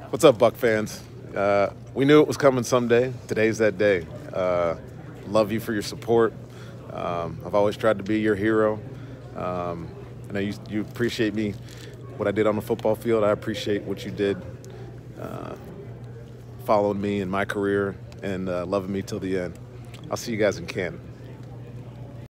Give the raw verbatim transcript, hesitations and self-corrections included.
What's up, Buck fans? Uh, we knew it was coming someday. Today's that day. Uh, love you for your support. Um, I've always tried to be your hero. Um, I know you, you appreciate me, what I did on the football field. I appreciate what you did, uh, following me in my career and uh, loving me till the end. I'll see you guys in Canton.